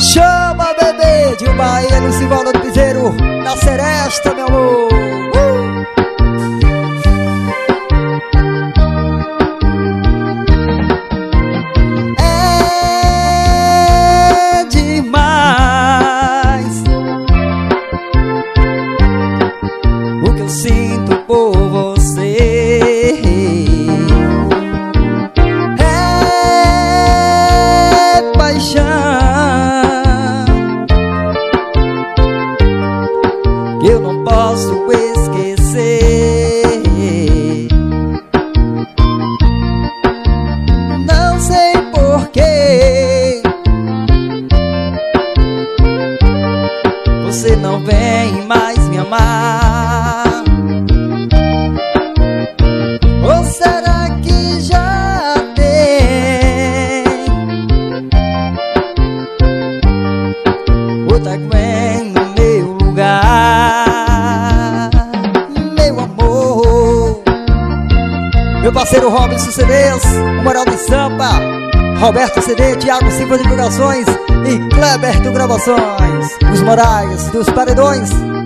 Chama, bebê, de Bahia, no Sivaldo do Piseiro, na Seresta, meu amor. É demais o que eu sinto por você. É paixão que eu não posso esquecer. Não sei porquê você não vem mais me amar. Ou será que já tem outra Gwen no meu lugar? Meu amor, meu parceiro Robinson CDs, o Moral de Sampa, Roberto CD, Thiago Silva Divulgações e Kleber do Gravações, os Morais dos Paredões.